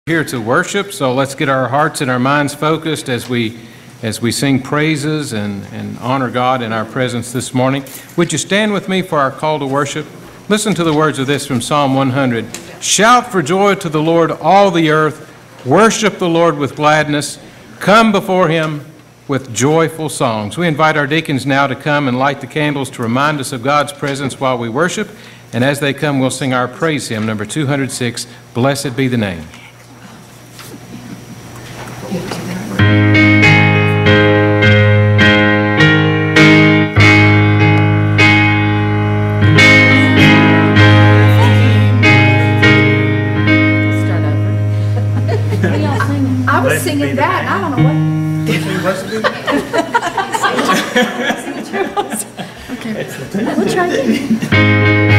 Here to worship, so let's get our hearts and our minds focused as we sing praises and honor God in our presence this morning. Would you stand with me for our call to worship? Listen to the words of this from Psalm 100. Shout for joy to the Lord, all the earth. Worship the Lord with gladness. Come before him with joyful songs. We invite our deacons now to come and light the candles to remind us of God's presence while we worship. And as they come, we'll sing our praise hymn, number 206, Blessed Be the Name. I was singing that, and I don't know what. Okay, we'll try again.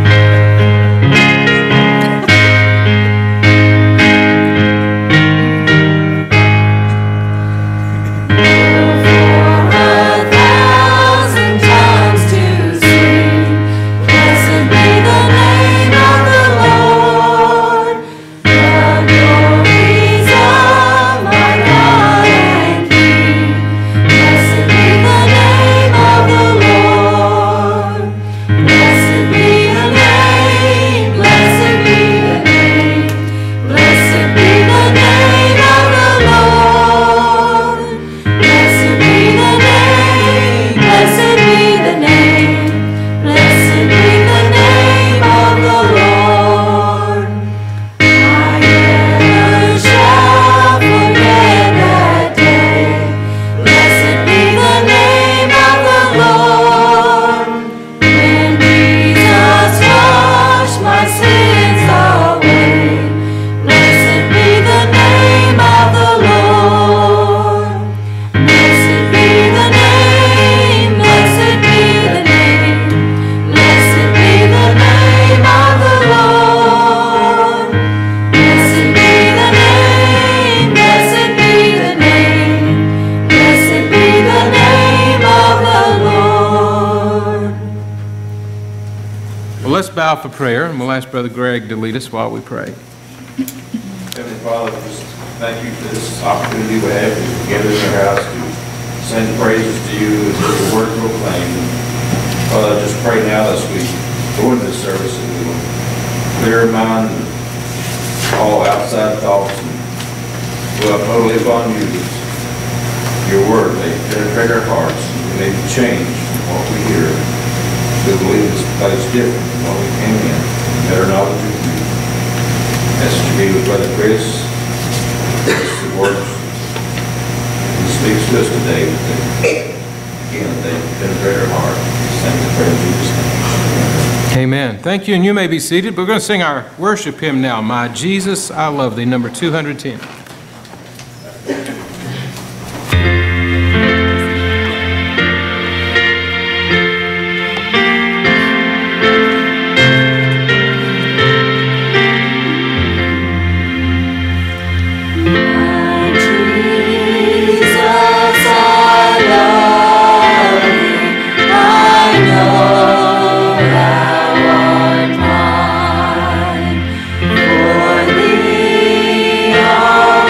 For prayer, and we'll ask Brother Greg to lead us while we pray. Heavenly Father, just thank you for this opportunity we have to gather in your house to sing praises to you and hear your word proclaimed. Father, I just pray now as we go into this service that we will clear our mind and all outside thoughts and dwell totally upon you. Your word may penetrate our hearts and may be changed from what we hear. We believe this place different from what we came in. Better knowledge of you. Ask you to be with Brother Chris. The words he speaks to us today. Again, they penetrate our heart. Thank the prayer in Jesus' name. Amen. Thank you, and you may be seated. We're going to sing our worship hymn now. My Jesus, I Love Thee, number 210. For thee,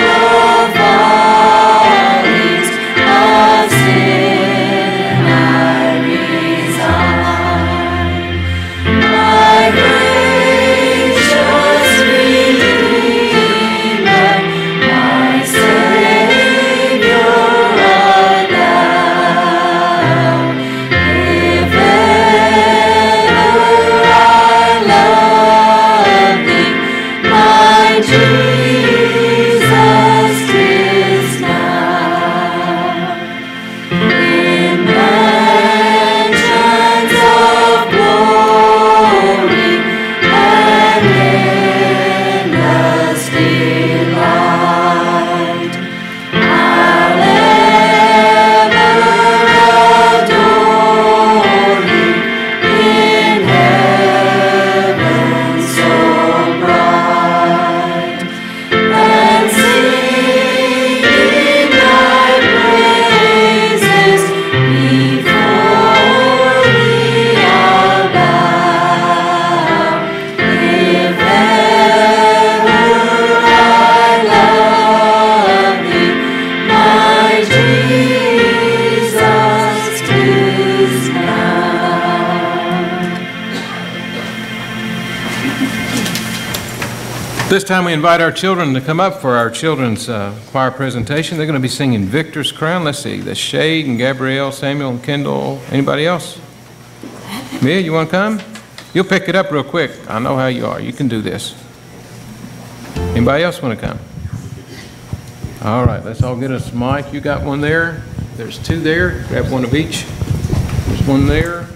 this time we invite our children to come up for our children's choir presentation. They're going to be singing Victor's Crown. Let's see, that's Shade and Gabrielle, Samuel and Kendall. Anybody else? Mia, you want to come? You'll pick it up real quick. I know how you are. You can do this. Anybody else want to come? All right, let's all get us a mic. You got one there. There's two there. Grab one of each. There's one there.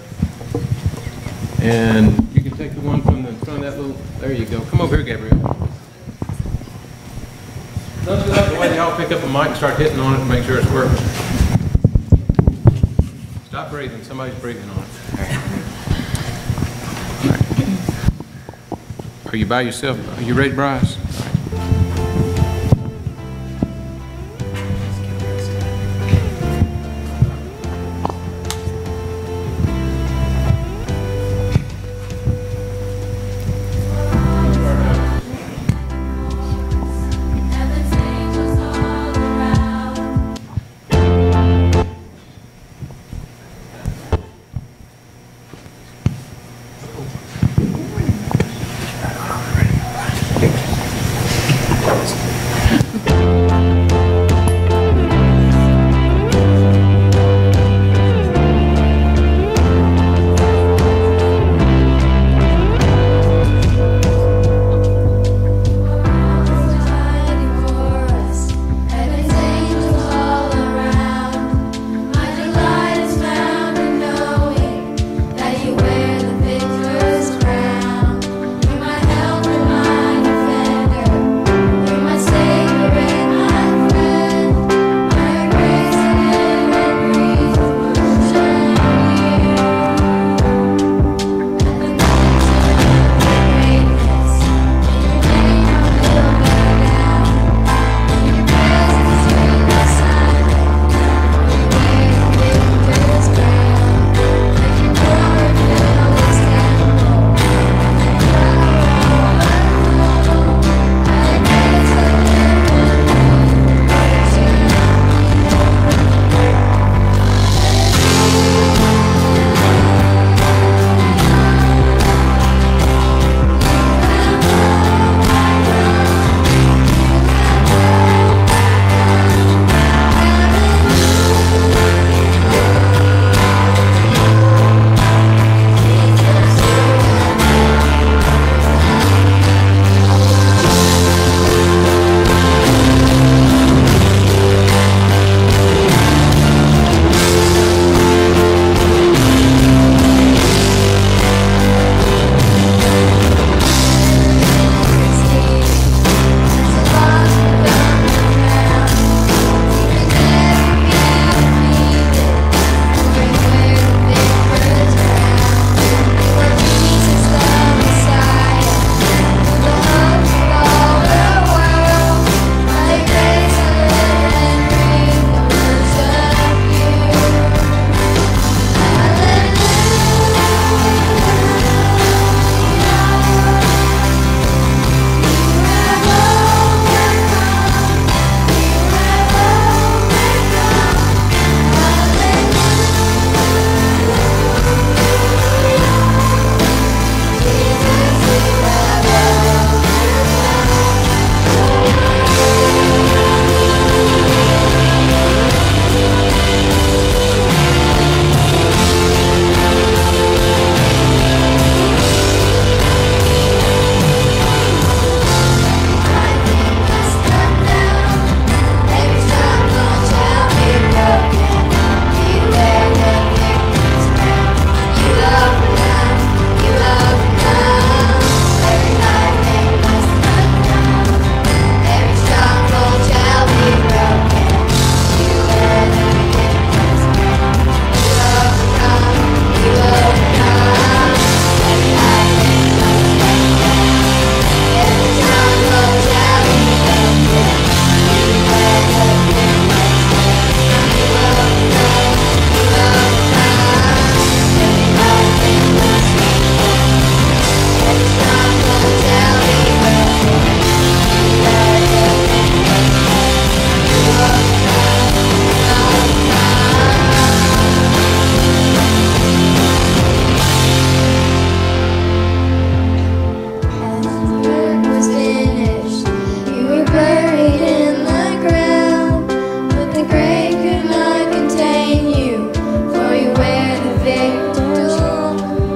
And you can take the one from the front of that little, there you go. Come over here, Gabrielle. Don't do that the way they all pick up a mic and start hitting on it to make sure it's working. Stop breathing. Somebody's breathing on it. All right. Are you by yourself? Are you ready, Bryce? You're my buried in the ground, but the grave could not contain you, for you wear the victor's crown.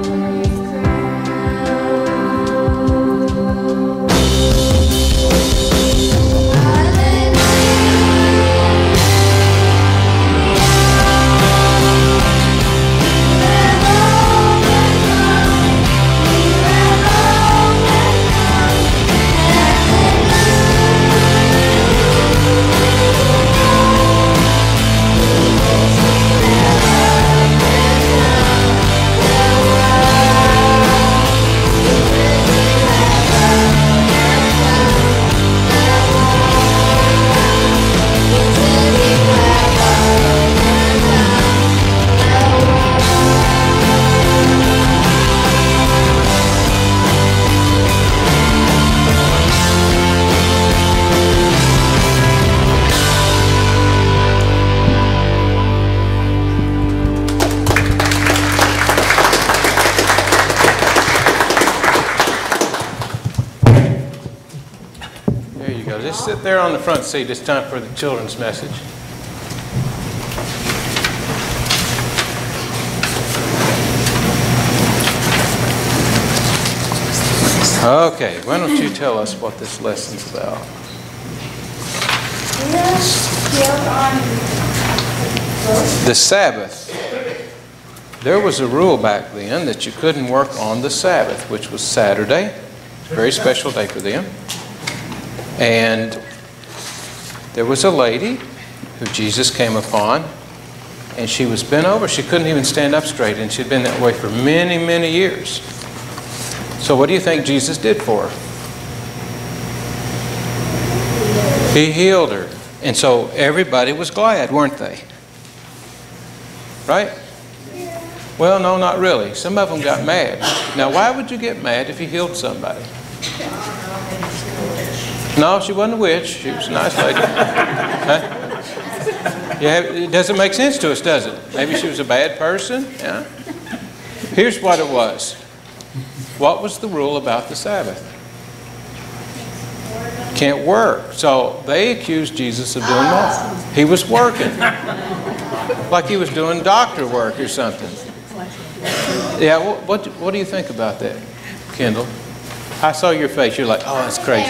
There you go. Just sit there on the front seat. It's time for the children's message. Okay, why don't you tell us what this lesson's about? The Sabbath. There was a rule back then that you couldn't work on the Sabbath, which was Saturday. Very special day for them. And there was a lady who Jesus came upon, and she was bent over. She couldn't even stand up straight, and she'd been that way for many, many years. So what do you think Jesus did for her? He healed her. And so everybody was glad, weren't they? Right? Well, no, not really. Some of them got mad. Now, why would you get mad if you healed somebody? No, she wasn't a witch. She was a nice lady. Huh? Yeah, it doesn't make sense to us, does it? Maybe she was a bad person. Yeah. Here's what it was. What was the rule about the Sabbath? Can't work. So they accused Jesus of doing what? He was working. Like he was doing doctor work or something. Yeah, what do you think about that, Kendall? I saw your face. You're like, oh, that's crazy.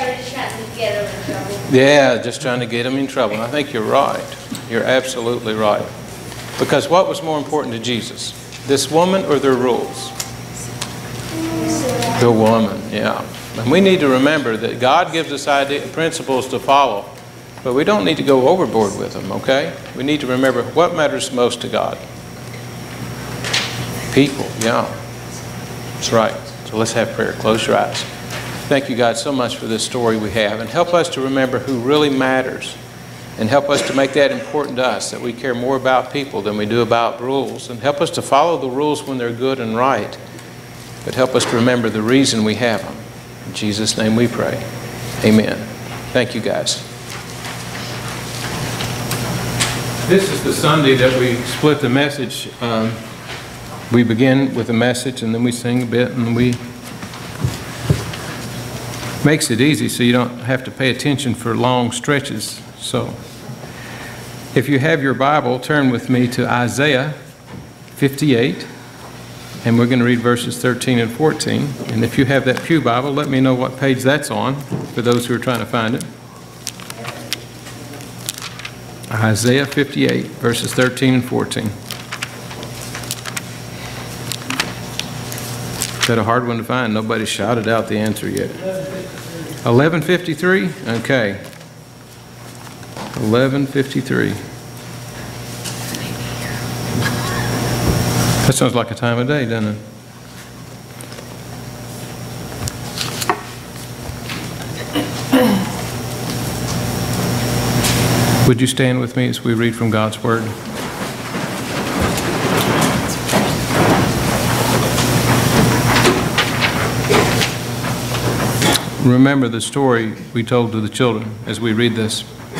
Yeah, just trying to get them in trouble. And I think you're right. You're absolutely right. Because what was more important to Jesus? This woman or their rules? The woman, yeah. And we need to remember that God gives us principles to follow, but we don't need to go overboard with them, okay? We need to remember what matters most to God. People, yeah. That's right. So let's have prayer. Close your eyes. Thank you, God, so much for this story we have. And help us to remember who really matters. And help us to make that important to us, that we care more about people than we do about rules. And help us to follow the rules when they're good and right. But help us to remember the reason we have them. In Jesus' name we pray. Amen. Thank you, guys. This is the Sunday that we split the message. We begin with a message and then we sing a bit, and we makes it easy so you don't have to pay attention for long stretches. So if you have your Bible, turn with me to Isaiah 58, and we're going to read verses 13 and 14. And if you have that pew Bible, let me know what page that's on for those who are trying to find it. Isaiah 58, verses 13 and 14. Is that a hard one to find? Nobody shouted out the answer yet. 11:53? Okay. 11:53. That sounds like a time of day, doesn't it? Would you stand with me as we read from God's Word? Remember the story we told to the children as we read this.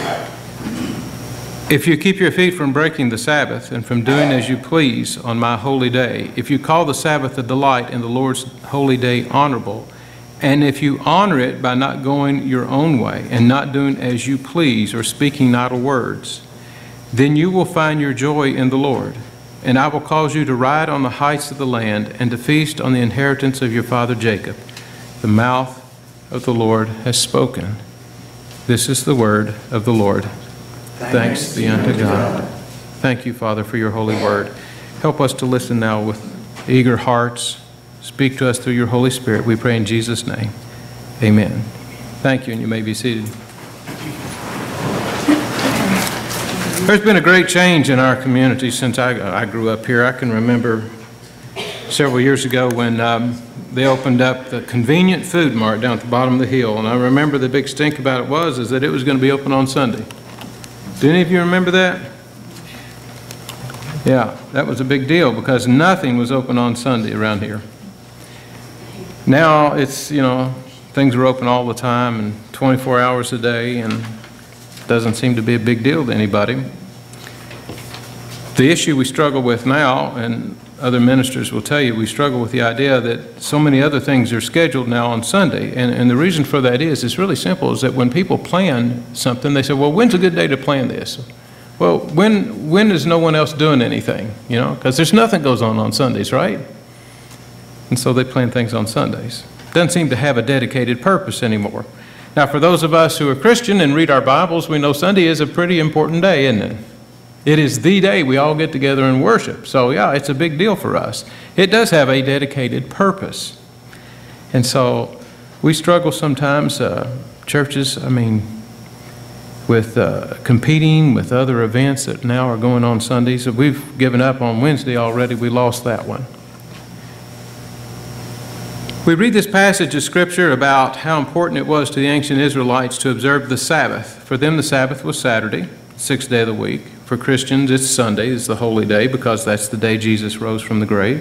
If you keep your feet from breaking the Sabbath and from doing as you please on my holy day, if you call the Sabbath a delight and the Lord's holy day honorable, And if you honor it by not going your own way and not doing as you please or speaking idle words, then you will find your joy in the Lord. And I will cause you to ride on the heights of the land and to feast on the inheritance of your father Jacob. The mouth of the Lord has spoken. This is the word of the Lord. Thanks be unto God. Thank you, Father, for your holy word. Help us to listen now with eager hearts. Speak to us through your Holy Spirit. We pray in Jesus' name. Amen. Thank you, and you may be seated. There's been a great change in our community since I grew up here. I can remember several years ago when they opened up the convenient food mart down at the bottom of the hill, and I remember the big stink about it was that it was going to be open on Sunday. Do any of you remember that? Yeah, that was a big deal because nothing was open on Sunday around here. Now it's, things are open all the time and 24 hours a day, and it doesn't seem to be a big deal to anybody. The issue we struggle with now, and other ministers will tell you, we struggle with the idea that so many other things are scheduled now on Sunday. And the reason for that is, it's really simple, is that when people plan something, they say, well, when's a good day to plan this? Well, when is no one else doing anything? Because there's nothing goes on Sundays, right? And so they plan things on Sundays. Doesn't seem to have a dedicated purpose anymore. Now, for those of us who are Christian and read our Bibles, we know Sunday is a pretty important day, isn't it? It is the day we all get together and worship. So, yeah, it's a big deal for us. It does have a dedicated purpose. And so we struggle sometimes, churches, with competing with other events that now are going on Sundays. We've given up on Wednesday already. We lost that one. We read this passage of Scripture about how important it was to the ancient Israelites to observe the Sabbath. For them, the Sabbath was Saturday, 6th day of the week. For Christians, it's Sunday, it's the holy day, because that's the day Jesus rose from the grave.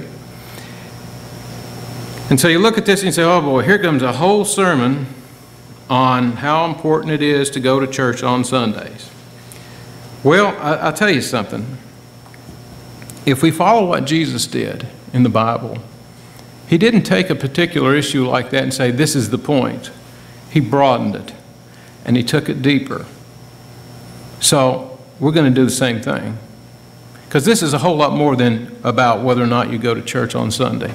And so you look at this and you say, oh boy, here comes a whole sermon on how important it is to go to church on Sundays. Well, I'll tell you something. If we follow what Jesus did in the Bible, he didn't take a particular issue like that and say, this is the point. He broadened it, and he took it deeper. So we're going to do the same thing, because this is a whole lot more than about whether or not you go to church on Sunday.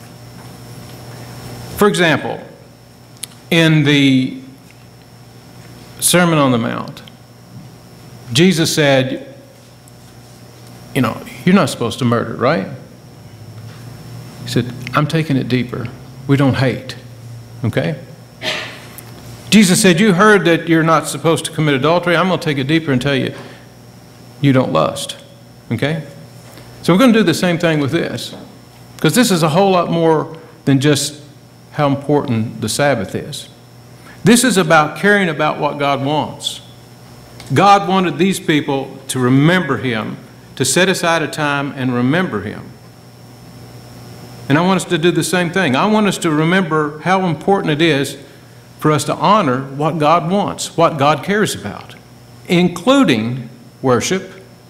For example, in the Sermon on the Mount, Jesus said, you're not supposed to murder, right? He said, I'm taking it deeper. We don't hate, okay? Jesus said, you heard that you're not supposed to commit adultery. I'm going to take it deeper and tell you, you don't lust, okay? So we're going to do the same thing with this, because this is a whole lot more than just how important the Sabbath is. This is about caring about what God wants. God wanted these people to remember Him, to set aside a time and remember Him. And I want us to do the same thing. I want us to remember how important it is for us to honor what God wants, what God cares about, including worship,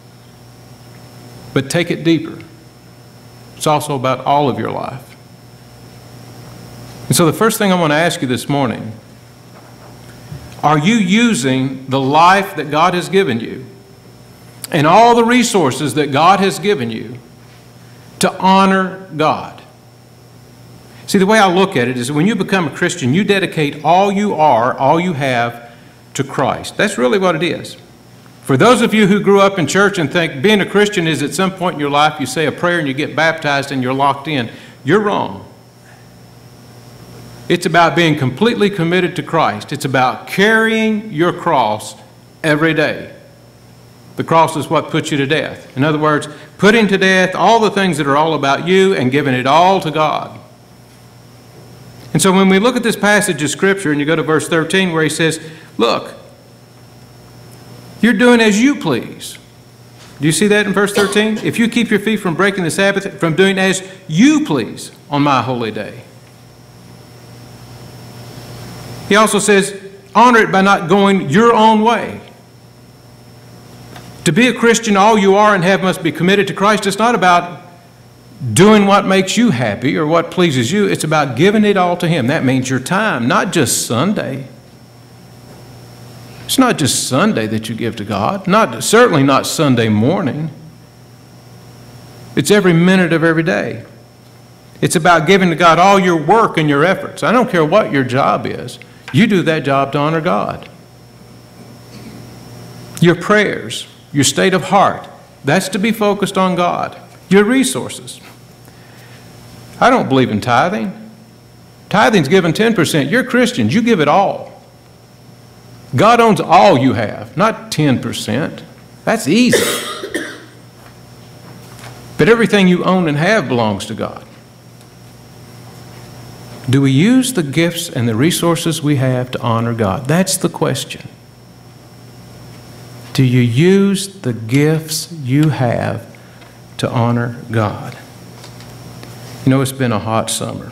but take it deeper. It's also about all of your life. And so the first thing I want to ask you this morning, are you using the life that God has given you and all the resources that God has given you to honor God? See, the way I look at it is when you become a Christian, you dedicate all you are, all you have to Christ. That's really what it is. For those of you who grew up in church and think being a Christian is at some point in your life you say a prayer and you get baptized and you're locked in, you're wrong. It's about being completely committed to Christ. It's about carrying your cross every day. The cross is what puts you to death. In other words, putting to death all the things that are all about you and giving it all to God. And so when we look at this passage of Scripture and you go to verse 13 where he says, look, you're doing as you please. Do you see that in verse 13? If you keep your feet from breaking the Sabbath, from doing as you please on my holy day. He also says, honor it by not going your own way. To be a Christian, all you are and have must be committed to Christ. It's not about doing what makes you happy or what pleases you. It's about giving it all to Him. That means your time, not just Sunday. It's not just Sunday that you give to God, certainly not Sunday morning. It's every minute of every day. It's about giving to God all your work and your efforts. I don't care what your job is. You do that job to honor God. Your prayers, your state of heart, that's to be focused on God. Your resources. I don't believe in tithing. Tithing's given 10%. You're Christians. You give it all. God owns all you have, not 10%. That's easy. But everything you own and have belongs to God. Do we use the gifts and the resources we have to honor God? That's the question. Do you use the gifts you have to honor God? You know, it's been a hot summer.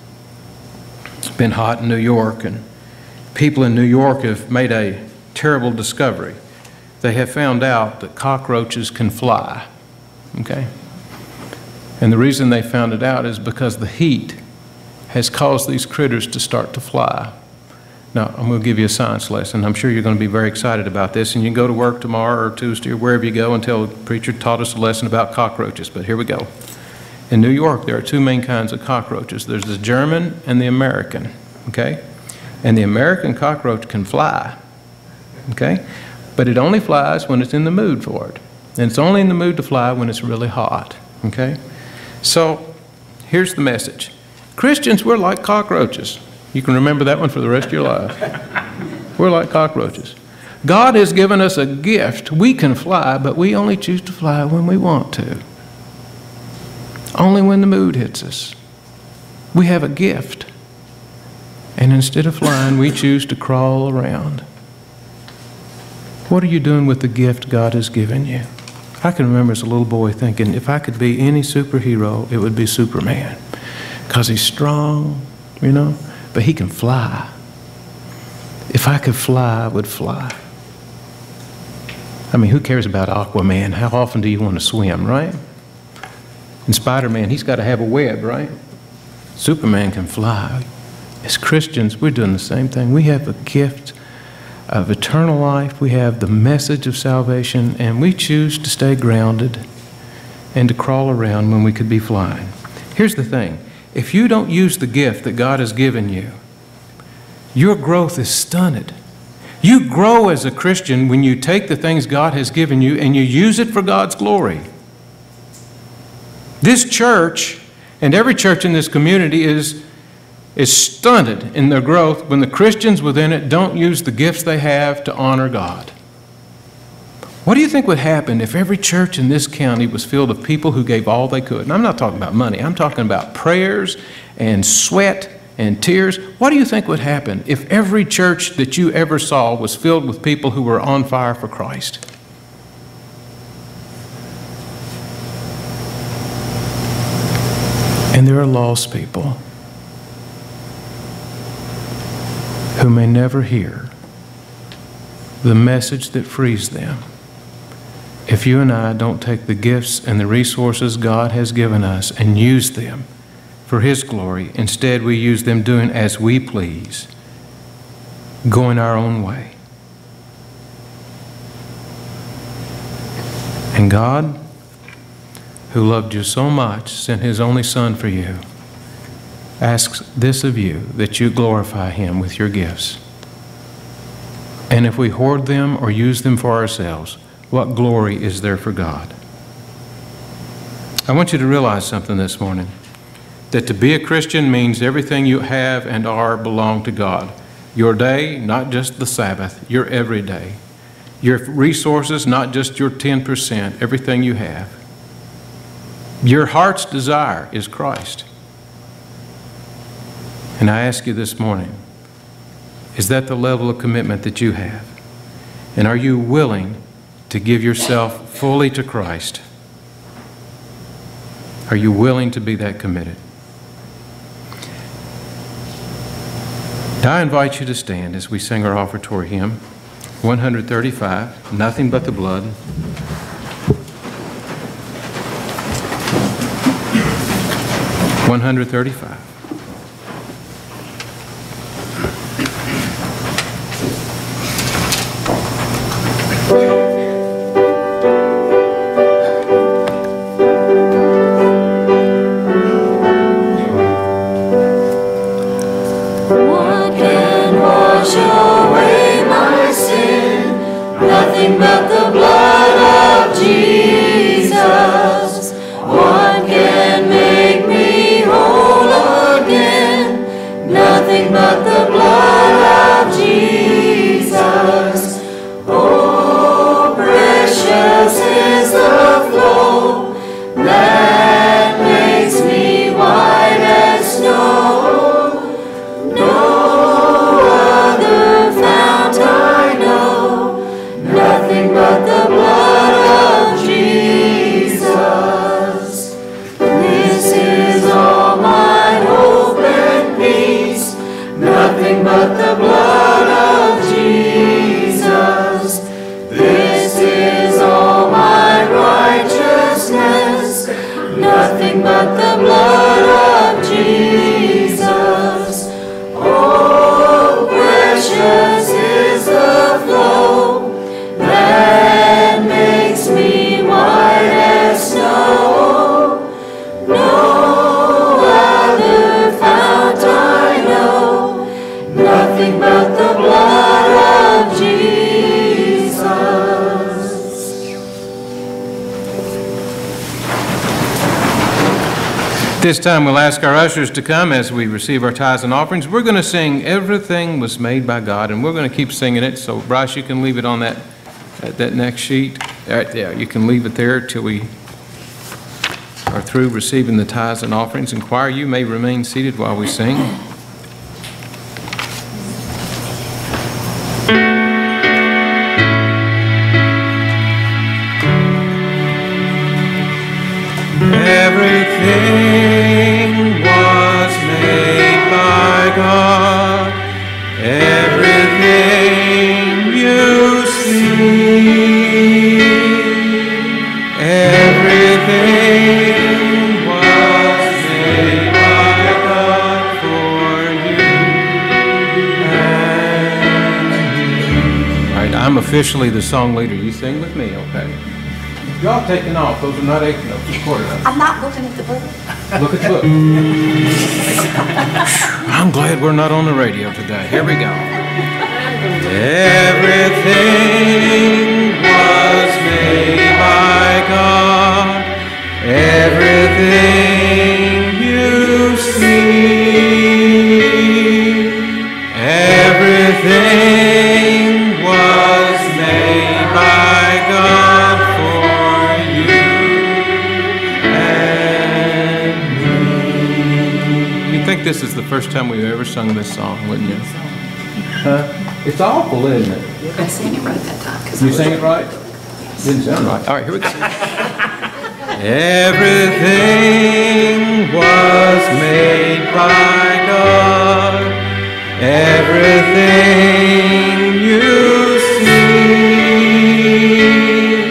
It's been hot in New York, and people in New York have made a terrible discovery. They have found out that cockroaches can fly, okay? And the reason they found it out is because the heat has caused these critters to start to fly. Now, I'm going to give you a science lesson. I'm sure you're going to be very excited about this, and you can go to work tomorrow or Tuesday or wherever you go and tell the preacher taught us a lesson about cockroaches, but here we go. In New York, there are two main kinds of cockroaches. There's the German and the American, okay? And the American cockroach can fly, okay? But it only flies when it's in the mood for it. And it's only in the mood to fly when it's really hot, okay? So here's the message. Christians, we're like cockroaches. You can remember that one for the rest of your life. We're like cockroaches. God has given us a gift. We can fly, but we only choose to fly when we want to. Only when the mood hits us. We have a gift. And instead of flying, we choose to crawl around. What are you doing with the gift God has given you? I can remember as a little boy thinking, if I could be any superhero, it would be Superman. Because he's strong, you know, but he can fly. If I could fly, I would fly. I mean, who cares about Aquaman? How often do you want to swim, right? And Spider-Man, he's got to have a web, right? Superman can fly. As Christians, we're doing the same thing. We have a gift of eternal life. We have the message of salvation, and we choose to stay grounded and to crawl around when we could be flying. Here's the thing. If you don't use the gift that God has given you, your growth is stunted. You grow as a Christian when you take the things God has given you and you use it for God's glory. This church and every church in this community is stunted in their growth when the Christians within it don't use the gifts they have to honor God. What do you think would happen if every church in this county was filled with people who gave all they could? And I'm not talking about money. I'm talking about prayers and sweat and tears. What do you think would happen if every church that you ever saw was filled with people who were on fire for Christ? And there are lost people who may never hear the message that frees them. If you and I don't take the gifts and the resources God has given us and use them for His glory, instead we use them doing as we please, going our own way. And God, who loved you so much, sent His only Son for you, asks this of you, that you glorify Him with your gifts. And if we hoard them or use them for ourselves, what glory is there for God? I want you to realize something this morning, that to be a Christian means everything you have and are belong to God. Your day, not just the Sabbath, your every day. Your resources, not just your 10%, everything you have. Your heart's desire is Christ. And I ask you this morning, is that the level of commitment that you have? And are you willing to give yourself fully to Christ? Are you willing to be that committed? Now I invite you to stand as we sing our offertory hymn, 135, Nothing But the Blood. 135. What can wash away my sin? Nothing but the blood of Jesus. What can make me whole again? Nothing but the blood of Jesus. Oh, precious is the flow that makes me white as snow. No other fount I know, nothing but the blood of Jesus. This is all my hope and peace, nothing but the blood of Jesus. This is all my righteousness, nothing but the blood of Jesus. Oh, precious is the flow that makes me white as snow. No other fount I know, nothing but the blood of Jesus. This time we'll ask our ushers to come as we receive our tithes and offerings. We're going to sing "Everything Was Made by God," and we're going to keep singing it. So, Bryce, you can leave it on that next sheet. Right there. You can leave it there till we are through receiving the tithes and offerings. And choir, you may remain seated while we sing. Everything was made by God. Everything you see. Everything was made by God for you and me. All right, I'm officially the song leader. You sing with me, okay? Y'all taking off. Those are not 8 notes. Recorded. I'm not looking at the book. Look at the book. I'm glad we're not on the radio today. Here we go. Everything was made by God. Everything you see. Everything was made by God for you and me. You'd think this is the first time we've ever sung this song, wouldn't you? Huh? It's awful, isn't it? I sang it right that time. You sang it right? Didn't sound right. All right, here we go. Everything was made by God. Everything you see.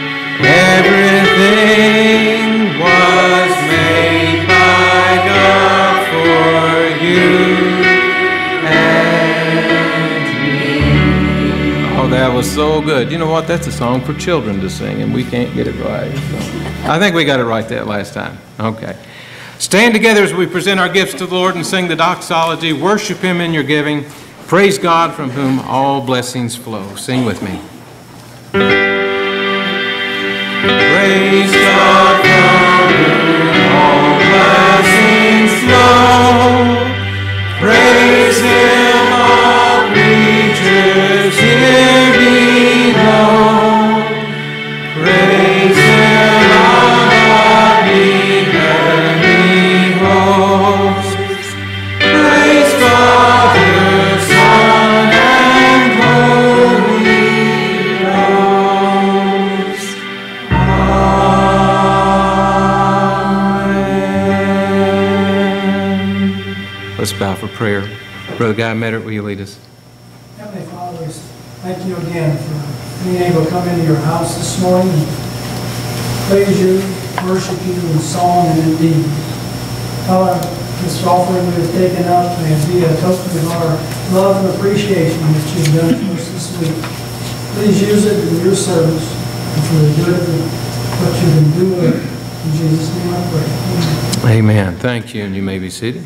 Everything was made by God for you and me. Oh, that was so good. You know what? That's a song for children to sing, and we can't get it right. So, I think we got it right that last time. Okay. Stand together as we present our gifts to the Lord and sing the doxology. Worship Him in your giving. Praise God from whom all blessings flow. Sing with me. Praise God from whom all blessings flow. Praise Him, all creatures here below. Praise Him, all the heavenly hosts. Praise Father, Son, and Holy Ghost. Amen. Let's bow for prayer. Brother Guy Meddert, will you lead us? Heavenly Father, we thank you again for being able to come into your house this morning and praise you, worship you in song and in deed. Father, this offering we have taken up may be a token of our love and appreciation that you've done for us this week. Please use it in your service and for the good of what you've been doing. In Jesus' name I pray. Amen. Amen. Thank you, and you may be seated.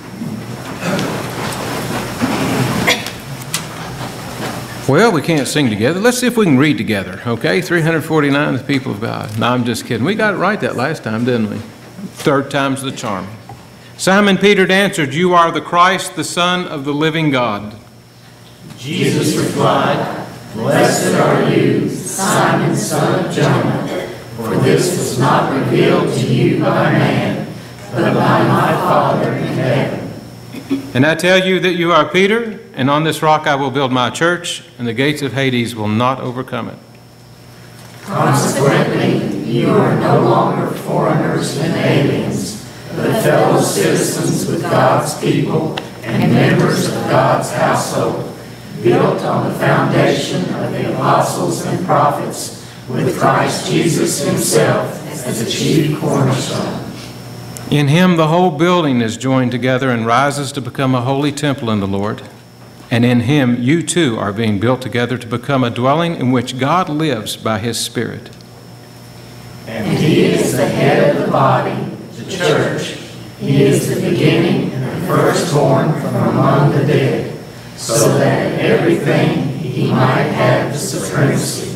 Well, we can't sing together. Let's see if we can read together, okay? 349 is the people of God. No, I'm just kidding. We got it right that last time, didn't we? Third time's the charm. Simon Peter answered, "You are the Christ, the Son of the living God." Jesus replied, "Blessed are you, Simon, son of Jonah, for this was not revealed to you by man, but by my Father in heaven. And I tell you that you are Peter, and on this rock I will build my church, and the gates of Hades will not overcome it." Consequently, you are no longer foreigners and aliens, but fellow citizens with God's people and members of God's household, built on the foundation of the apostles and prophets, with Christ Jesus himself as the chief cornerstone. In him the whole building is joined together and rises to become a holy temple in the Lord. And in him you too are being built together to become a dwelling in which God lives by his Spirit. And he is the head of the body, the church. He is the beginning and the firstborn from among the dead, so that in everything he might have the supremacy.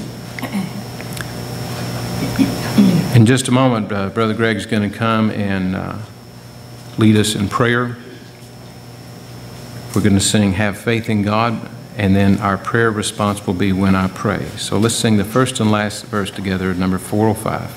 In just a moment, Brother Greg is going to come and lead us in prayer. We're going to sing "Have Faith in God," and then our prayer response will be "When I Pray." So let's sing the first and last verse together, number 405.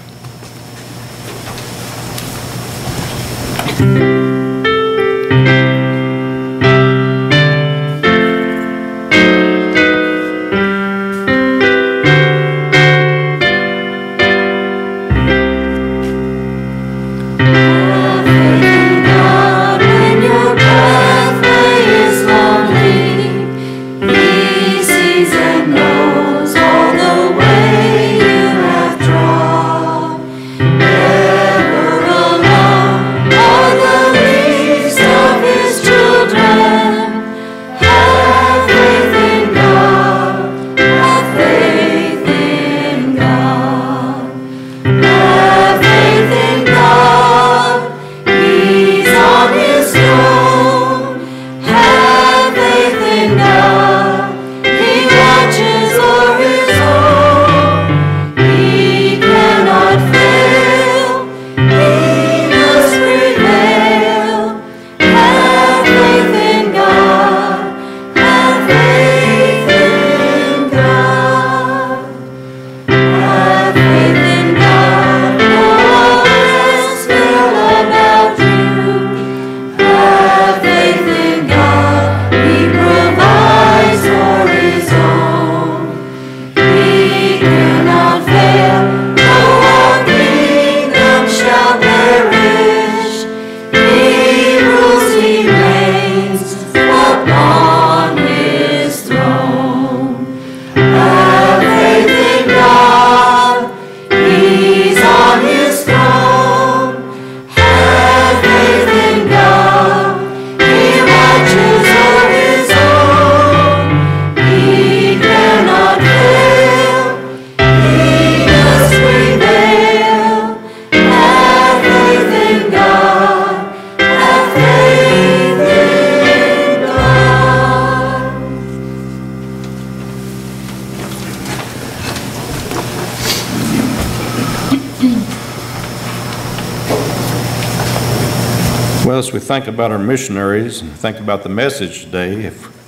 Well, as we think about our missionaries and think about the message today,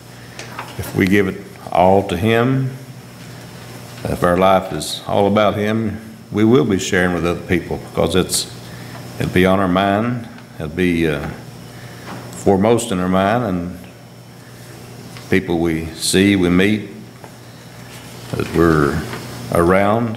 if we give it all to Him, if our life is all about Him, we will be sharing with other people, because it'll be on our mind, it'll be foremost in our mind, and people we see, we meet, that we're around,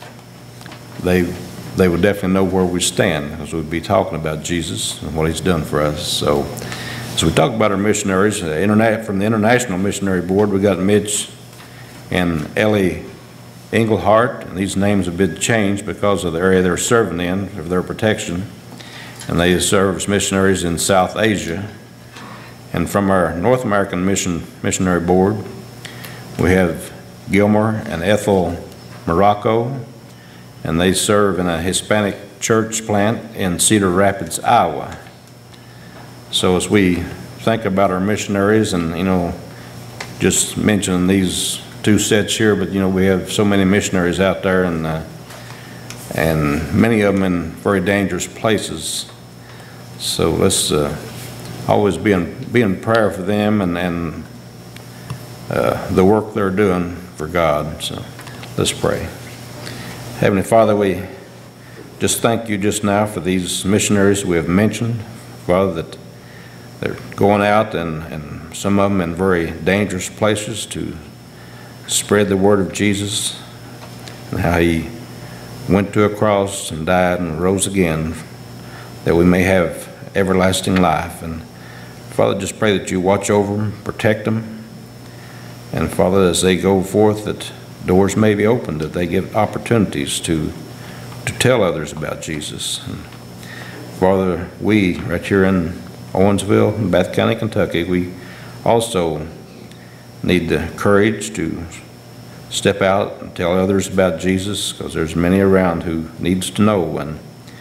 they would definitely know where we stand, because we'd be talking about Jesus and what He's done for us. So we talk about our missionaries. From the International Missionary Board, we got Mitch and Ellie Englehart, and these names have been changed because of the area they're serving in, for their protection. and they serve as missionaries in South Asia. And from our North American Missionary Board, we have Gilmore and Ethel Morocco, and they serve in a Hispanic church plant in Cedar Rapids, Iowa. So as we think about our missionaries, and just mention these two sets here, but we have so many missionaries out there, and many of them in very dangerous places. So let's always be in prayer for them and the work they're doing for God. So let's pray. Heavenly Father, we just thank you just now for these missionaries we have mentioned, Father, that they're going out and some of them in very dangerous places to spread the word of Jesus, and how he went to a cross and died and rose again that we may have everlasting life. And Father, just pray that you watch over them, protect them, and Father, as they go forth, that doors may be opened, that they give opportunities to tell others about Jesus. And Father, we right here in Owensville, Bath County, Kentucky, we also need the courage to step out and tell others about Jesus, because there's many around who needs to know, and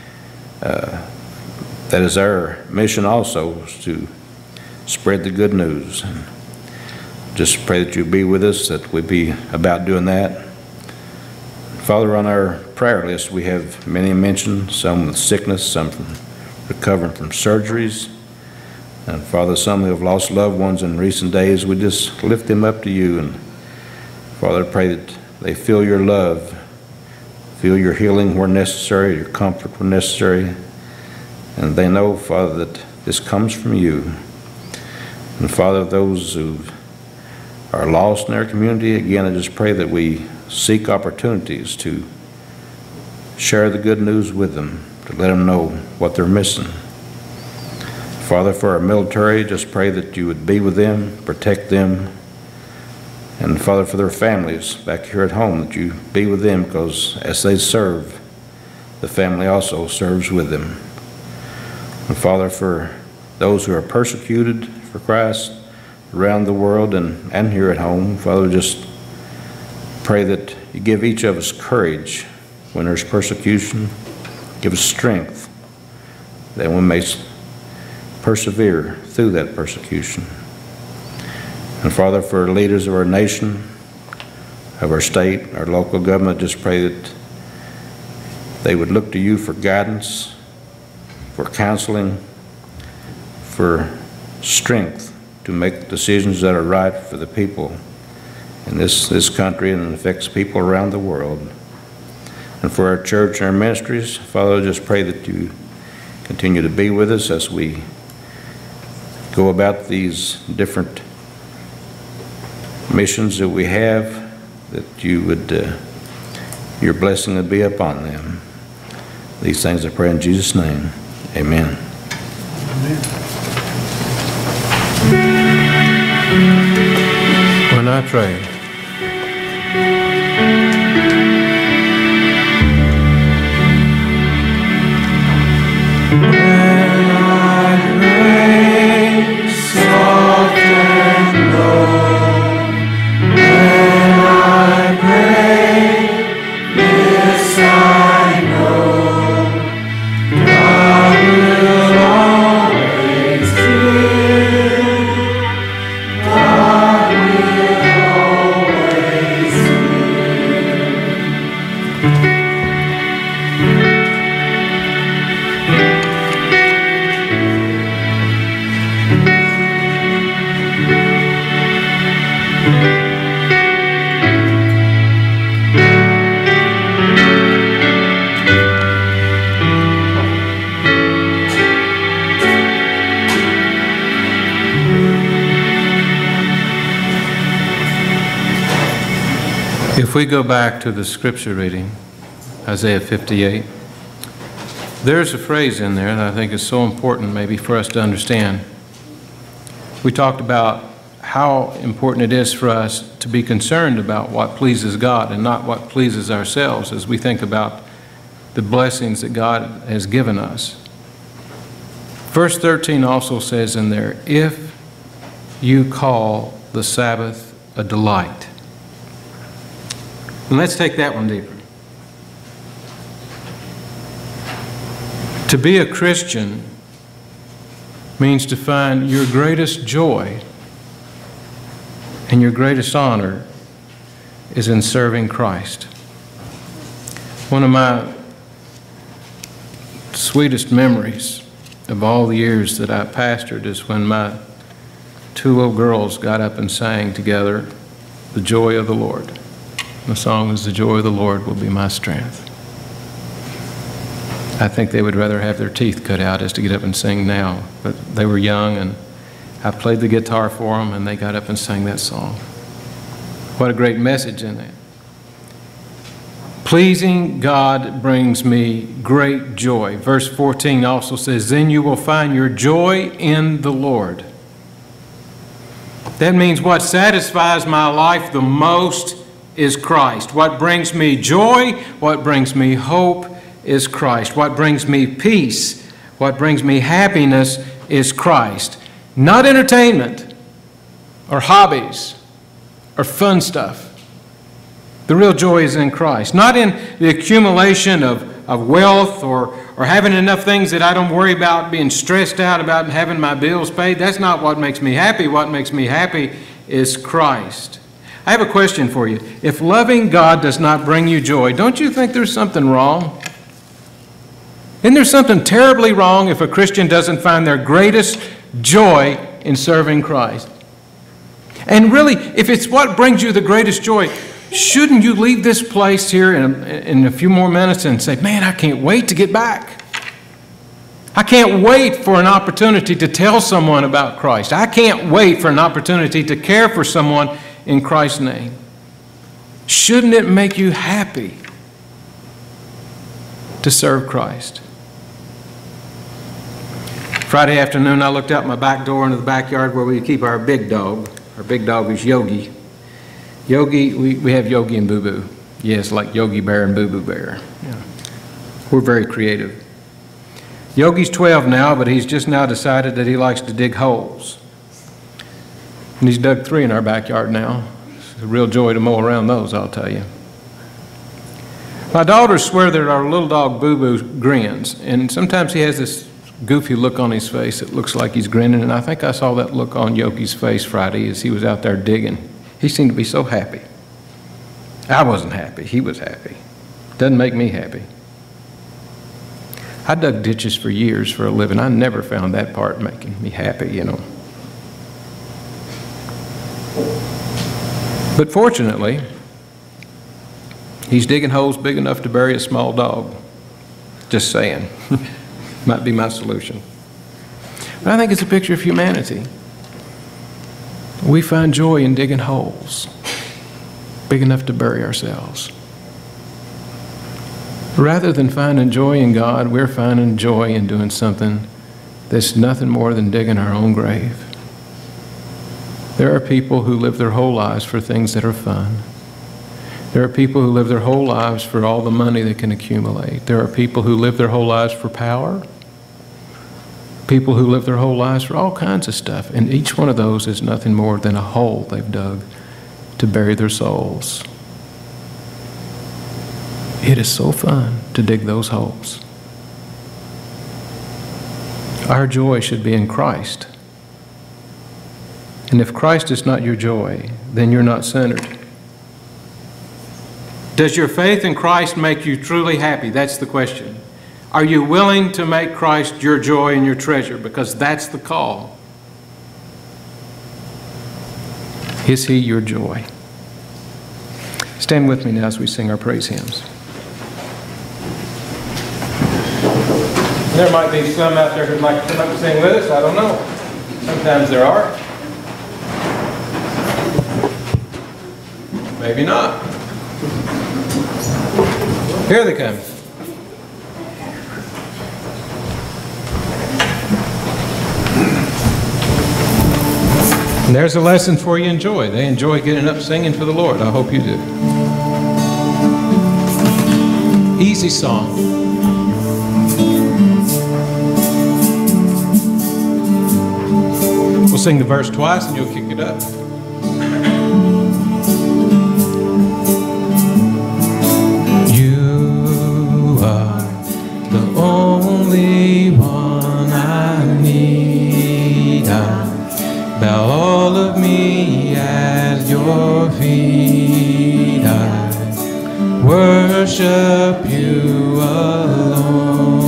that is our mission also, is to spread the good news. And just pray that you be with us, that we be about doing that. Father, on our prayer list we have many mentioned, some with sickness, some from recovering from surgeries, and Father, some who have lost loved ones in recent days. We just lift them up to you, and Father, I pray that they feel your love, feel your healing where necessary, your comfort where necessary, and they know, Father, that this comes from you. And Father, those who are lost in our community, again, I just pray that we seek opportunities to share the good news with them, to let them know what they're missing. Father, for our military, just pray that you would be with them, protect them, and Father, for their families back here at home, that you be with them, because as they serve, the family also serves with them. And Father, for those who are persecuted for Christ around the world and here at home, Father, just pray that you give each of us courage when there's persecution. Give us strength that we may persevere through that persecution. And Father, for the leaders of our nation, of our state, our local government, just pray that they would look to you for guidance, for counseling, for strength to make decisions that are right for the people in this country, and it affects people around the world. And for our church and our ministries, Father, I just pray that you continue to be with us as we go about these different missions that we have, that you would, your blessing would be upon them. These things I pray in Jesus' name. Amen. When I pray. If we go back to the scripture reading, Isaiah 58, there's a phrase in there that I think is so important maybe for us to understand. We talked about how important it is for us to be concerned about what pleases God and not what pleases ourselves as we think about the blessings that God has given us. Verse 13 also says in there, if you call the Sabbath a delight. And let's take that one deeper. To be a Christian means to find your greatest joy and your greatest honor is in serving Christ. One of my sweetest memories of all the years that I pastored is when my two little girls got up and sang together, "The Joy of the Lord." The song was, "The joy of the Lord will be my strength." I think they would rather have their teeth cut out as to get up and sing now, but they were young and I played the guitar for them and they got up and sang that song. What a great message in that. Pleasing God brings me great joy. Verse 14 also says, then you will find your joy in the Lord. That means what satisfies my life the most is Christ. What brings me joy, what brings me hope is Christ. What brings me peace, what brings me happiness is Christ. Not entertainment or hobbies or fun stuff. The real joy is in Christ, not in the accumulation of wealth or having enough things that I don't worry about being stressed out about and having my bills paid. That's not what makes me happy. What makes me happy is Christ. I have a question for you. If loving God does not bring you joy, don't you think there's something wrong? Isn't there something terribly wrong if a Christian doesn't find their greatest joy in serving Christ? And really, if it's what brings you the greatest joy, shouldn't you leave this place here in a few more minutes and say, man, I can't wait to get back. I can't wait for an opportunity to tell someone about Christ. I can't wait for an opportunity to care for someone in Christ's name. Shouldn't it make you happy to serve Christ? Friday afternoon, I looked out my back door into the backyard where we keep our big dog. Our big dog is Yogi. Yogi, we have Yogi and Boo Boo. Yes, like Yogi Bear and Boo Boo Bear. Yeah. We're very creative. Yogi's 12 now, but he's just now decided that he likes to dig holes. And he's dug 3 in our backyard now. It's a real joy to mow around those, I'll tell you. My daughters swear that our little dog Boo Boo grins, and sometimes he has this goofy look on his face. It looks like he's grinning, and I think I saw that look on Yogi's face Friday as he was out there digging. He seemed to be so happy. I wasn't happy. He was happy. Doesn't make me happy. I dug ditches for years for a living. I never found that part making me happy, you know. But fortunately, he's digging holes big enough to bury a small dog. Just saying. Might be my solution. But I think it's a picture of humanity. We find joy in digging holes big enough to bury ourselves. Rather than finding joy in God, we're finding joy in doing something that's nothing more than digging our own grave. There are people who live their whole lives for things that are fun. There are people who live their whole lives for all the money they can accumulate. There are people who live their whole lives for power. People who live their whole lives for all kinds of stuff. And each one of those is nothing more than a hole they've dug to bury their souls. It is so fun to dig those holes. Our joy should be in Christ. And if Christ is not your joy, then you're not centered. Does your faith in Christ make you truly happy? That's the question. Are you willing to make Christ your joy and your treasure? Because that's the call. Is He your joy? Stand with me now as we sing our praise hymns. There might be some out there who'd like to come up and sing with us. I don't know. Sometimes there are. Maybe not. Here they come. And there's a lesson for you. Enjoy. They enjoy getting up singing for the Lord. I hope you do. Easy song. We'll sing the verse twice and you'll kick it up. You are the only one I need. I bow all of me at your feet. I worship you alone.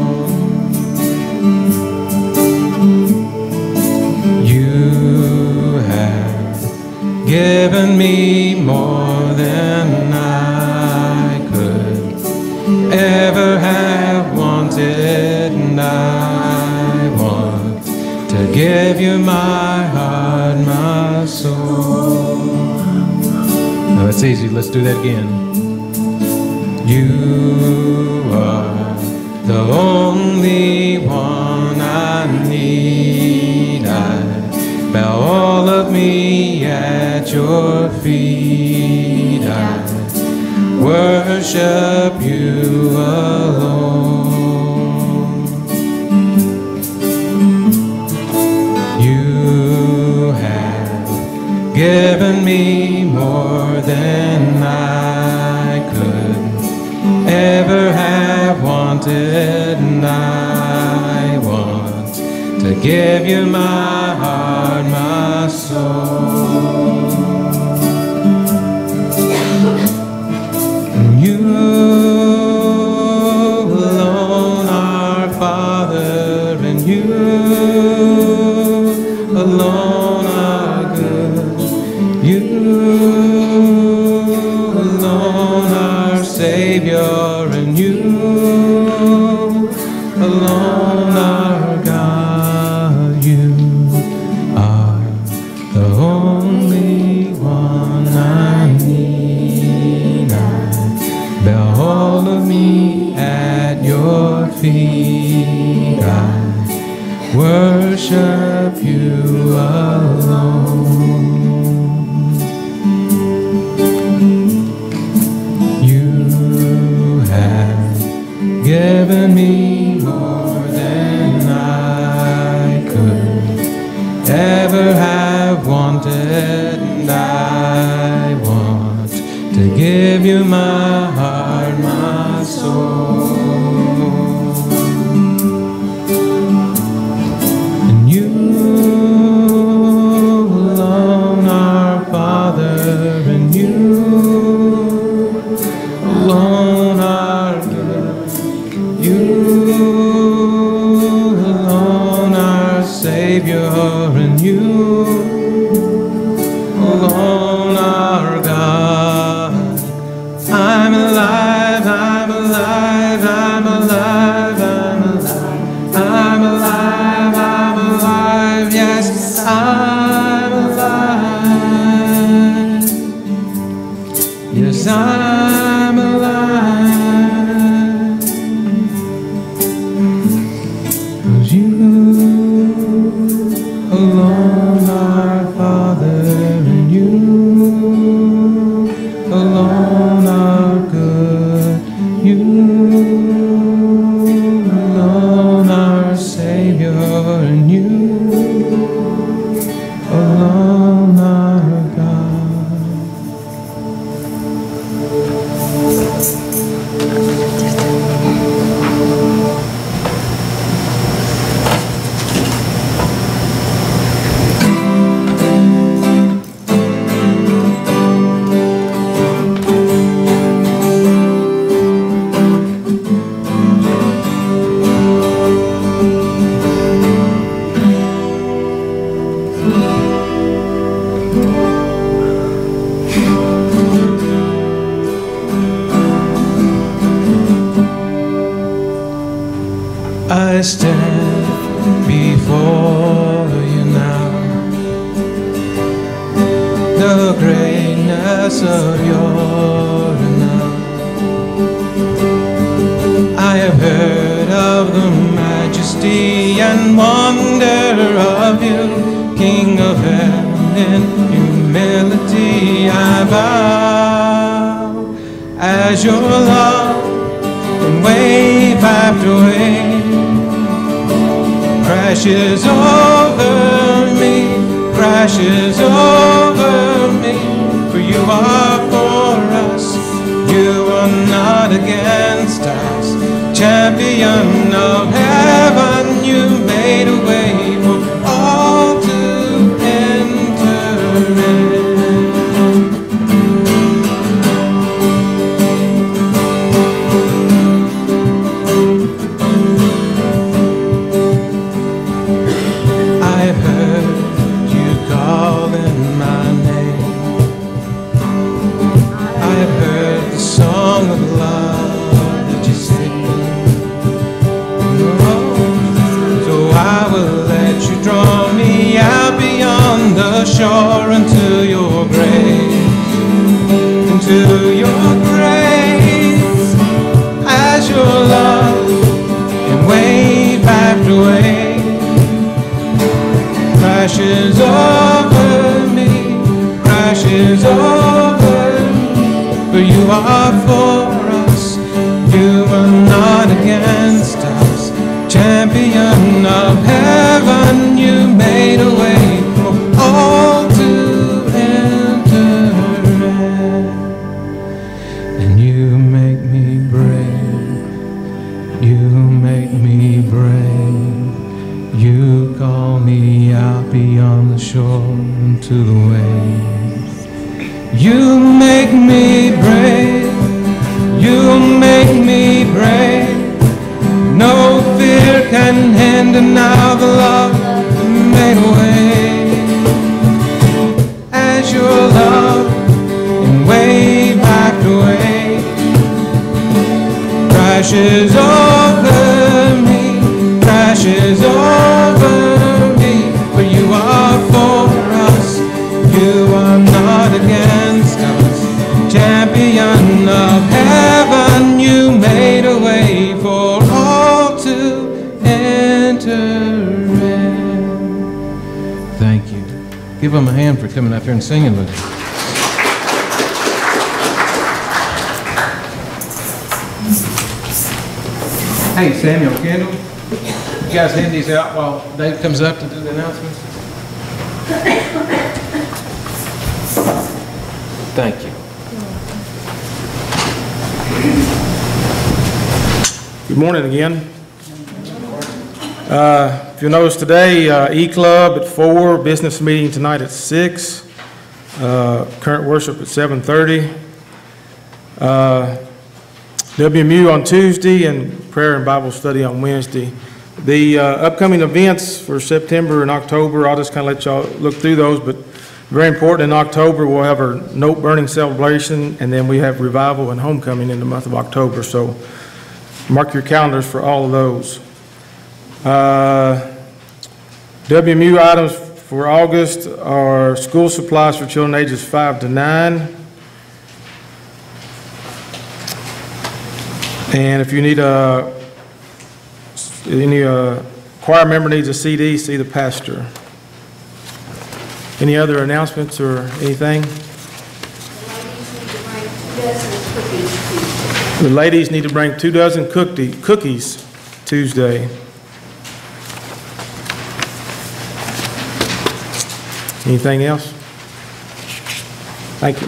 You have given me more than I could ever have wanted, and I want to give you my heart, my soul. No, it's easy. Let's do that again. You are the only one I need. I bow all of me at your feet. I worship you alone. You have given me more than I could ever have wanted, and I want to give you my heart, my soul. You alone are Father, and you alone are good. You alone are Savior, and you alone are God. You are the only one I need. I bow all of me at your feet. I worship you alone. You have given me more than I could ever have wanted, and I want to give you my heart, my soul. And you alone are Father, and you alone are good. You alone are Savior, and you alone are God. I'm alive, I'm alive, I'm alive, I'm alive. I'm alive, I'm alive, yes, I'm alive. Yes, I'm alive. 'Cause you alone are Father, and you alone are good. You alone are Savior, and you alone are God. I stand before you now, the greatness of your love. I have heard of the majesty and wonder of you, King of heaven. In humility I bow as your love, and wave after wave, cry crashes over me, crashes over me. For you are for us, you are not against us. Champion of heaven, you made a way for all to enter in. Shore into your grace, into your grace, as your love and wave after wave crashes over me, crashes over me. For you are for us, you are not against us. Champion of heaven, you made a way for all to enter in. And you make me brave, you make me brave. You call me out beyond the shore into the waves. You make me brave, you make me brave. No fear can hinder now the love that made a way. As your love in wave after wave crashes over me, crashes over me. For you are for us, you are not against us. Champion of heaven, you made a way for all to enter in. Thank you. Give them a hand for coming up here and singing with us. Hey, Samuel, Kendall, you guys hand these out while Dave comes up to do the announcements? Thank you. Good morning again. If you'll notice today, E-Club at 4, business meeting tonight at 6, current worship at 7:30, WMU on Tuesday, and prayer and Bible study on Wednesday. The upcoming events for September and October, I'll just kind of let y'all look through those, but very important, in October we'll have our note burning celebration, and then we have revival and homecoming in the month of October, so mark your calendars for all of those. WMU items for August are school supplies for children ages 5 to 9. And if you need any choir member needs a CD, see the pastor. Any other announcements or anything? The ladies need to bring 2 dozen cookies Tuesday. Anything else? Thank you.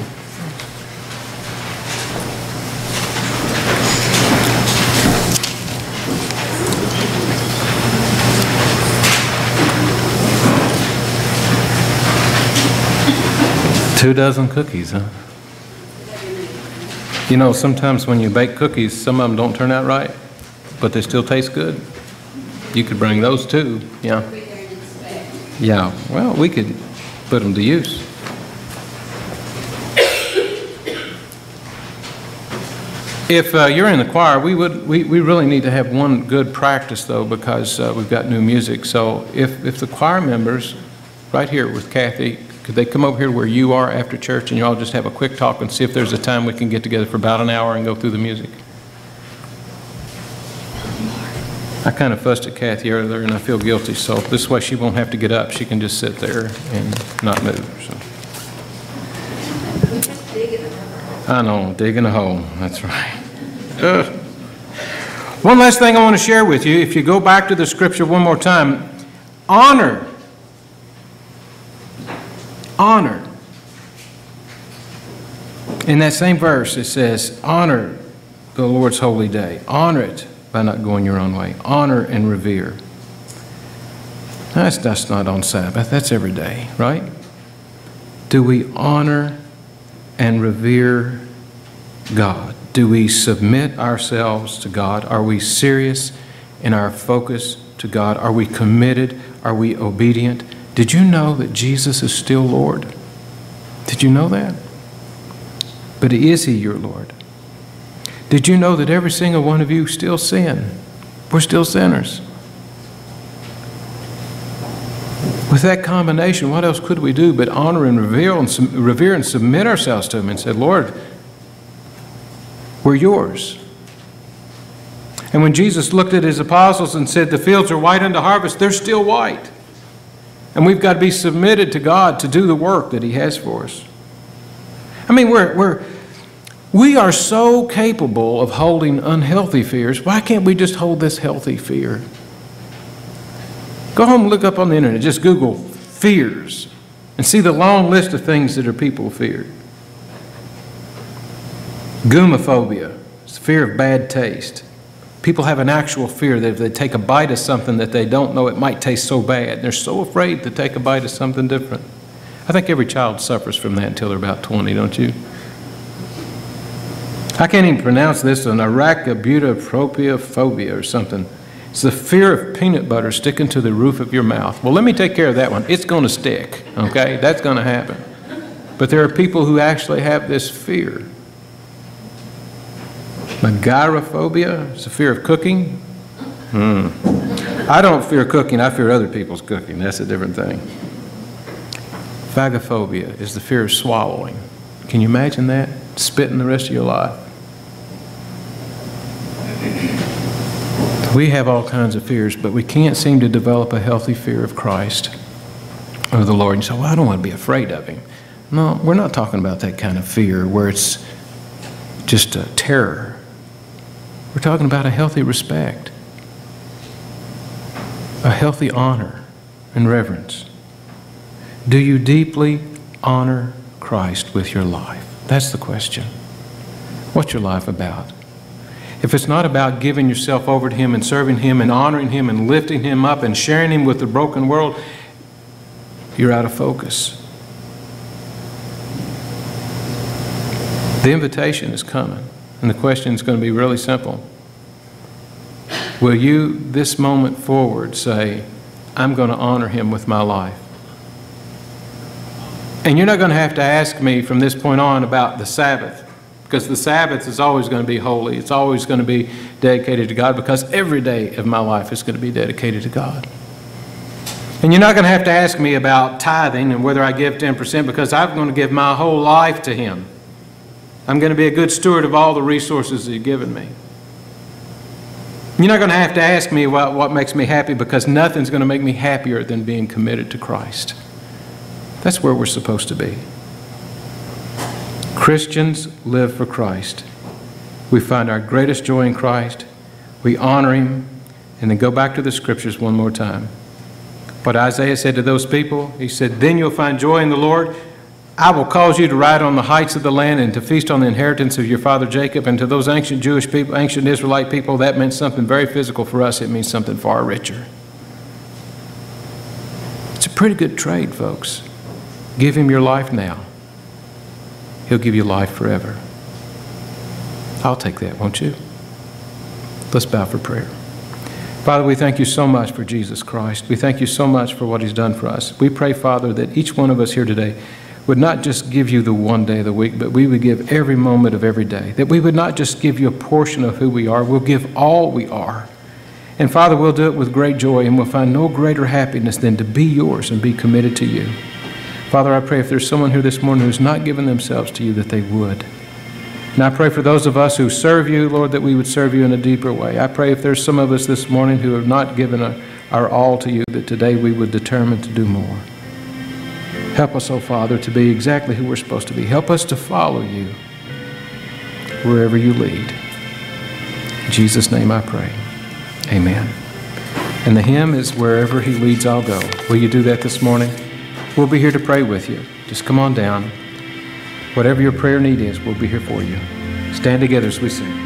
Two dozen cookies, huh? You know, sometimes when you bake cookies, some of them don't turn out right, but they still taste good. You could bring those too, yeah. Yeah, well, we could put them to use. If you're in the choir, we really need to have one good practice though, because we've got new music. So if the choir members, right here with Kathy, could they come over here where you are after church and you all just have a quick talk and see if there's a time we can get together for about an hour and go through the music? I kind of fussed at Kathy earlier and I feel guilty, so this way she won't have to get up. She can just sit there and not move. So. I know, digging a hole, that's right. One last thing I want to share with you. If you go back to the scripture one more time, Honor. Honor. In that same verse, it says, honor the Lord's holy day. Honor it by not going your own way. Honor and revere. That's not on Sabbath. That's every day, right? Do we honor and revere God? Do we submit ourselves to God? Are we serious in our focus to God? Are we committed? Are we obedient? Did you know that Jesus is still Lord? Did you know that? But is He your Lord? Did you know that every single one of you still sin? We're still sinners. With that combination, what else could we do but honor and revere and submit ourselves to Him and say, Lord, we're yours. And when Jesus looked at His apostles and said, the fields are white unto harvest, they're still white. And we've got to be submitted to God to do the work that He has for us. I mean, we are so capable of holding unhealthy fears. Why can't we just hold this healthy fear? Go home and look up on the internet. Just Google fears and see the long list of things that people fear. Gumophobia. It's the fear of bad taste. People have an actual fear that if they take a bite of something that they don't know, it might taste so bad. They're so afraid to take a bite of something different. I think every child suffers from that until they're about 20, don't you? I can't even pronounce this, an arachidopterophobia or something. It's the fear of peanut butter sticking to the roof of your mouth. Well, let me take care of that one. It's going to stick, okay? That's going to happen. But there are people who actually have this fear. Agoraphobia is the fear of cooking. I don't fear cooking. I fear other people's cooking. That's a different thing. Phagophobia is the fear of swallowing. Can you imagine that? Spitting the rest of your life. We have all kinds of fears, but we can't seem to develop a healthy fear of Christ or the Lord. And you say, well, I don't want to be afraid of Him. No, we're not talking about that kind of fear where it's just a terror. We're talking about a healthy respect, a healthy honor and reverence. Do you deeply honor Christ with your life? That's the question. What's your life about? If it's not about giving yourself over to Him and serving Him and honoring Him and lifting Him up and sharing Him with the broken world, you're out of focus. The invitation is coming, and the question is going to be really simple. Will you, this moment forward, say, I'm going to honor Him with my life? And you're not going to have to ask me from this point on about the Sabbath, because the Sabbath is always going to be holy. It's always going to be dedicated to God, because every day of my life is going to be dedicated to God. And you're not going to have to ask me about tithing and whether I give 10%, because I'm going to give my whole life to Him. I'm going to be a good steward of all the resources that He's given me. You're not going to have to ask me about what makes me happy, because nothing's going to make me happier than being committed to Christ. That's where we're supposed to be. Christians live for Christ. We find our greatest joy in Christ. We honor Him. And then go back to the Scriptures one more time. What Isaiah said to those people, he said, then you'll find joy in the Lord. I will cause you to ride on the heights of the land and to feast on the inheritance of your father Jacob. And to those ancient Jewish people, ancient Israelite people, that meant something very physical. For us, it means something far richer. It's a pretty good trade, folks. Give Him your life now. He'll give you life forever. I'll take that, won't you? Let's bow for prayer. Father, we thank You so much for Jesus Christ. We thank You so much for what He's done for us. We pray, Father, that each one of us here today would not just give You the one day of the week, but we would give every moment of every day. That we would not just give You a portion of who we are, we'll give all we are. And Father, we'll do it with great joy, and we'll find no greater happiness than to be Yours and be committed to You. Father, I pray if there's someone here this morning who's not given themselves to You, that they would. And I pray for those of us who serve You, Lord, that we would serve You in a deeper way. I pray if there's some of us this morning who have not given our all to You, that today we would determine to do more. Help us, oh Father, to be exactly who we're supposed to be. Help us to follow You wherever You lead. In Jesus' name I pray. Amen. And the hymn is Wherever He Leads, I'll Go. Will you do that this morning? We'll be here to pray with you. Just come on down. Whatever your prayer need is, we'll be here for you. Stand together as we sing.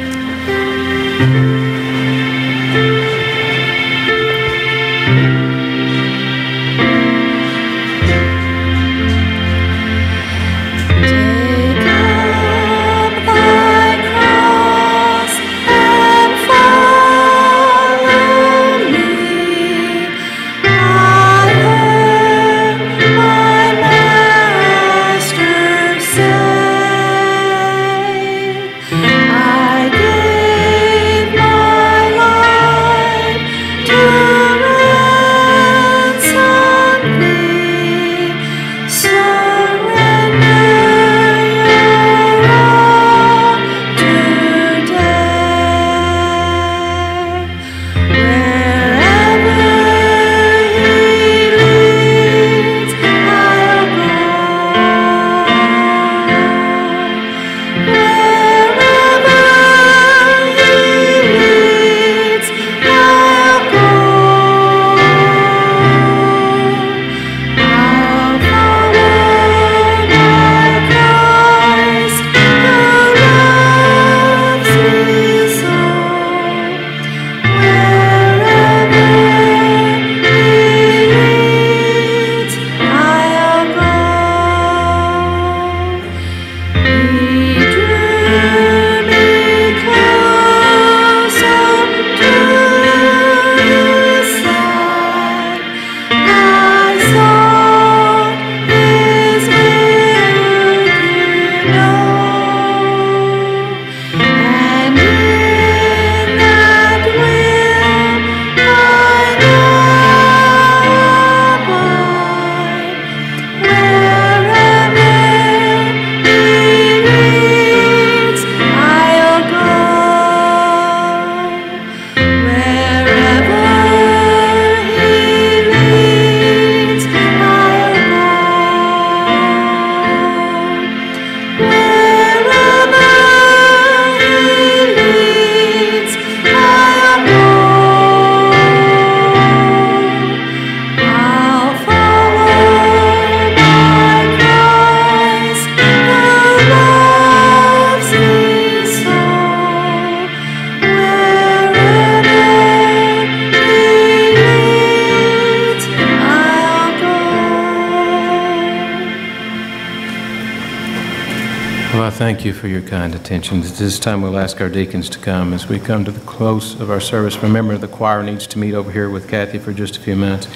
Thank you for your kind attention. At this time, we'll ask our deacons to come. As we come to the close of our service, remember the choir needs to meet over here with Kathy for just a few minutes.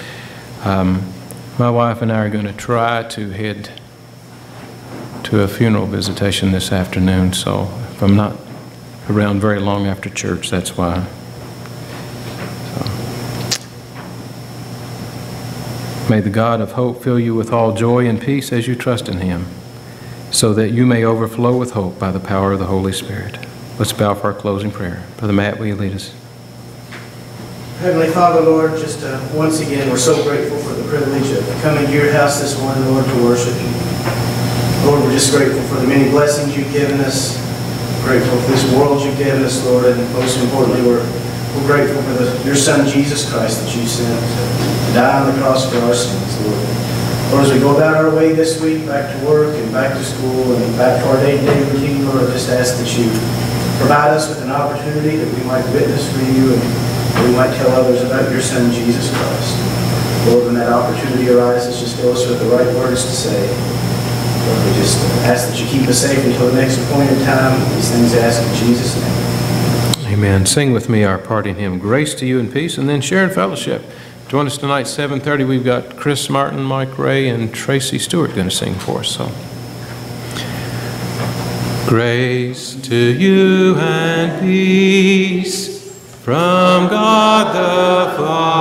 My wife and I are going to try to head to a funeral visitation this afternoon, so if I'm not around very long after church, that's why. May the God of hope fill you with all joy and peace as you trust in Him, so that you may overflow with hope by the power of the Holy Spirit. Let's bow for our closing prayer. Brother Matt, will you lead us? Heavenly Father, Lord, just once again, we're so grateful for the privilege of coming to your house this morning, Lord, to worship you. Lord, we're just grateful for the many blessings you've given us. We're grateful for this world you've given us, Lord, and most importantly, we're grateful for your Son, Jesus Christ, that you sent to die on the cross for our sins, Lord. Lord, as we go about our way this week, back to work and back to school and back to our day-to-day routine, Lord, I just ask that you provide us with an opportunity that we might witness for you and that we might tell others about your Son, Jesus Christ. Lord, when that opportunity arises, just fill us with the right words to say. Lord, we just ask that you keep us safe until the next appointed time. These things I ask in Jesus' name. Amen. Sing with me our parting hymn, Grace to You and Peace, and then share in fellowship. Join us tonight, 7:30. We've got Chris Martin, Mike Ray, and Tracy Stewart going to sing for us. So, grace to you and peace from God the Father.